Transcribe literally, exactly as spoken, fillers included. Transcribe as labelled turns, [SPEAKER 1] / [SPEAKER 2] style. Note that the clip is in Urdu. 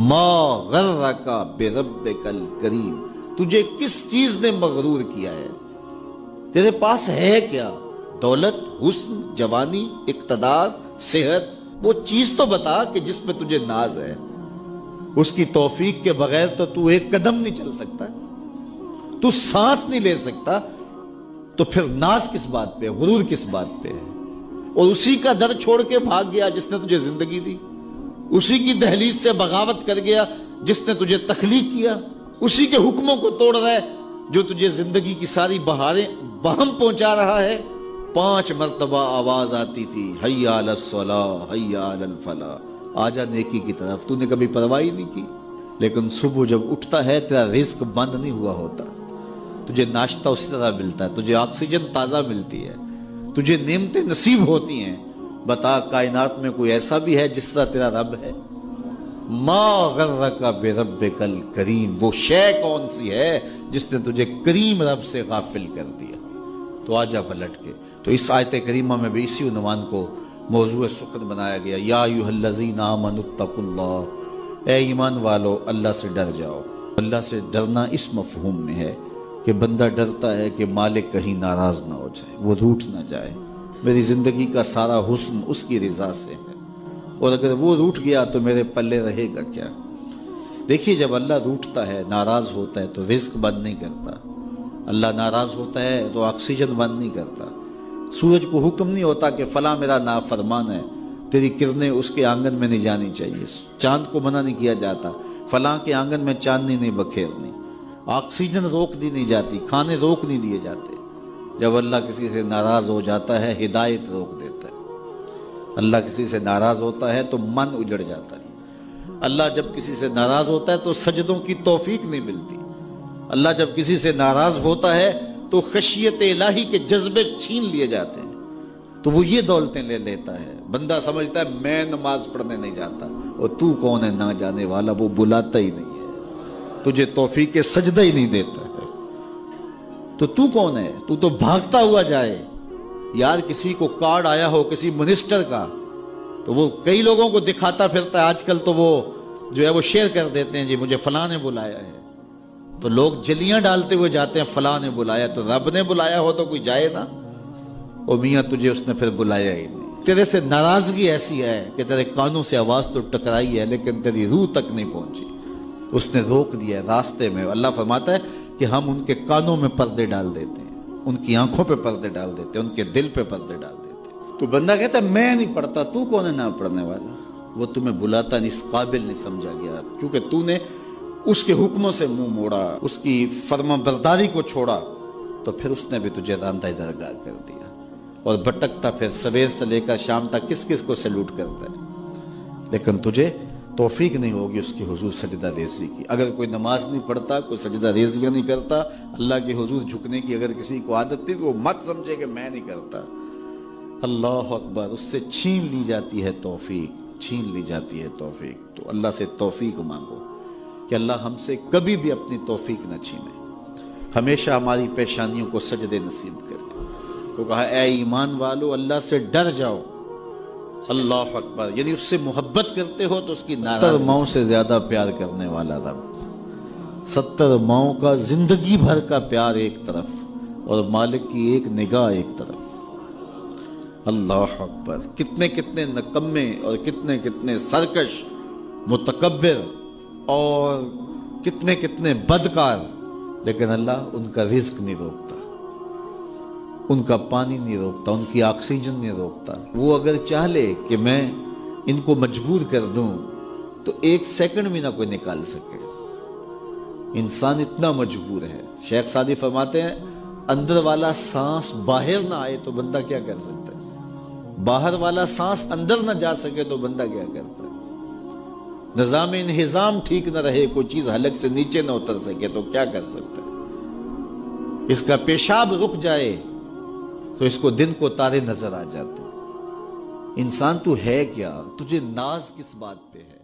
[SPEAKER 1] ما غرک بربک الکریم، تجھے کس چیز نے مغرور کیا ہے؟ تیرے پاس ہے کیا؟ دولت، حسن، جوانی، اقتدار، صحت، وہ چیز تو بتا کہ جس میں تجھے ناز ہے۔ اس کی توفیق کے بغیر تو تو ایک قدم نہیں چل سکتا، تو سانس نہیں لے سکتا، تو پھر ناز کس بات پہ، غرور کس بات پہ ہے؟ اور اسی کا در چھوڑ کے بھاگ گیا جس نے تجھے زندگی دی، اسی کی دہلیز سے بغاوت کر گیا جس نے تجھے تخلیق کیا، اسی کے حکموں کو توڑ رہا ہے جو تجھے زندگی کی ساری بہاریں بہم پہنچا رہا ہے۔ پانچ مرتبہ آواز آتی تھی، حی علی الصلاۃ، حی علی الفلاح، آجا نیکی کی طرف، تو نے کبھی پرواہ ہی نہیں کی۔ لیکن صبح جب اٹھتا ہے تیرا رزق بند نہیں ہوا ہوتا، تجھے ناشتہ اسی طرح ملتا ہے، تجھے آکسیجن تازہ ملتی ہے، تجھے نعمتیں نصیب ہوتی ہیں۔ بتا کائنات میں کوئی ایسا بھی ہے جس طرح تیرا رب ہے؟ ما غرک بربک الکریم، وہ شے کون سی ہے جس نے تجھے کریم رب سے غافل کر دیا؟ تو آجا پلٹ کے۔ تو اس آیت کریمہ میں بھی اسی عنوان کو موضوع سخن بنایا گیا، یا ایھا الذین آمنوا اتقوا اللہ، اے ایمان والو اللہ سے ڈر جاؤ۔ اللہ سے ڈرنا اس مفہوم میں ہے کہ بندہ ڈرتا ہے کہ مالک کہیں ناراض نہ ہو جائے، وہ روٹھ نہ جائے، میری زندگی کا سارا حسن اس کی رضا سے ہے، اور اگر وہ روٹھ گیا تو میرے پلے رہے گا کیا؟ دیکھیے جب اللہ روٹھتا ہے، ناراض ہوتا ہے تو رزق بند نہیں کرتا، اللہ ناراض ہوتا ہے تو آکسیجن بند نہیں کرتا، سورج کو حکم نہیں ہوتا کہ فلاں میرا نافرمان ہے، تیری کرنیں اس کے آنگن میں نہیں جانی چاہیے، چاند کو منع نہیں کیا جاتا فلاں کے آنگن میں چاندنی نہیں بکھیرنی، آکسیجن روک دی نہیں جاتی، کھانے روک نہیں دیے جاتے۔ جب اللہ کسی سے ناراض ہو جاتا ہے ہدایت روک دیتا ہے، اللہ کسی سے ناراض ہوتا ہے تو من اجڑ جاتا ہے، اللہ جب کسی سے ناراض ہوتا ہے تو سجدوں کی توفیق نہیں ملتی، اللہ جب کسی سے ناراض ہوتا ہے تو خشیت الہی کے جذبے چھین لیے جاتے ہیں، تو وہ یہ دولتیں لے لیتا ہے۔ بندہ سمجھتا ہے میں نماز پڑھنے نہیں جاتا، اور تو کون ہے نہ جانے والا، وہ بلاتا ہی نہیں ہے، تجھے توفیق سجدہ ہی نہیں دیتا ہے، تو تو کون ہے؟ تو تو بھاگتا ہوا جائے۔ یار کسی کو کارڈ آیا ہو کسی منسٹر کا تو وہ کئی لوگوں کو دکھاتا پھرتا ہے، آج کل تو وہ جو ہے وہ شیئر کر دیتے ہیں، جی مجھے فلاں نے بلایا ہے، تو لوگ جلیاں ڈالتے ہوئے جاتے ہیں، فلاں نے بلایا، تو رب نے بلایا ہو تو کوئی جائے نا؟ او میاں تجھے اس نے پھر بلایا ہی نہیں، تیرے سے ناراضگی ایسی ہے کہ تیرے کانوں سے آواز تو ٹکرائی ہے لیکن تیری روح تک نہیں پہنچی، اس نے روک دیا ہے راستے میں۔ اللہ فرماتا ہے کہ ہم ان کے کانوں میں پردے ڈال دیتے ہیں، ان کی آنکھوں پہ پردے ڈال دیتے ہیں، ان کے دل پہ پردے ڈال دیتے ہیں۔ تو بندہ کہتا ہے میں نہیں پڑھتا، تو کون ہے نہ پڑھنے والا؟ وہ تمہیں بلاتا نہیں، اس قابل نہیں سمجھا گیا، کیونکہ تو نے اس کے حکموں سے منہ موڑا، اس کی فرما برداری کو چھوڑا، تو پھر اس نے بھی تجھے راندہ درگاہ کر دیا، اور بھٹکتا پھر سویر سے لے کر شام تک کس کس کو سیلوٹ کرتا ہے، لیکن تجھے توفیق نہیں ہوگی اس کی حضور سجدہ ریزی کی۔ اگر کوئی نماز نہیں پڑھتا، کوئی سجدہ ریزیاں نہیں کرتا، اللہ کے حضور جھکنے کی اگر کسی کو عادت تھی تو وہ مت سمجھے کہ میں نہیں کرتا۔ اللہ اکبر، اس سے چھین لی جاتی ہے توفیق، چھین لی جاتی ہے توفیق۔ تو اللہ سے توفیق مانگو کہ اللہ ہم سے کبھی بھی اپنی توفیق نہ چھینے، ہمیشہ ہماری پیشانیوں کو سجدے نصیب کرے۔ تو کہا اے ایمان والو اللہ سے ڈر جاؤ۔ اللہ اکبر، یعنی اس سے محبت کرتے ہو تو اس کی ناراضگی، ستر ماؤں سے زیادہ پیار کرنے والا رب، ستر ماؤں کا زندگی بھر کا پیار ایک طرف اور مالک کی ایک نگاہ ایک طرف۔ اللہ اکبر، کتنے کتنے نکمے اور کتنے کتنے سرکش، متکبر اور کتنے کتنے بدکار، لیکن اللہ ان کا رزق نہیں روکتا، ان کا پانی نہیں روکتا، ان کی آکسیجن نہیں روکتا۔ وہ اگر چاہے کہ میں ان کو مجبور کر دوں تو ایک سیکنڈ بھی نہ کوئی نکال سکے، انسان اتنا مجبور ہے۔ شیخ سعدی فرماتے ہیں اندر والا سانس باہر نہ آئے تو بندہ کیا کر سکتا ہے، باہر والا سانس اندر نہ جا سکے تو بندہ کیا کرتا ہے، نظام انہضام ٹھیک نہ رہے، کوئی چیز حلق سے نیچے نہ اتر سکے تو کیا کر سکتا ہے، اس کا پیشاب رک جائے تو اس کو دن کو تارے نظر آ جاتے۔ انسان تو ہے کیا، تجھے ناز کس بات پہ ہے؟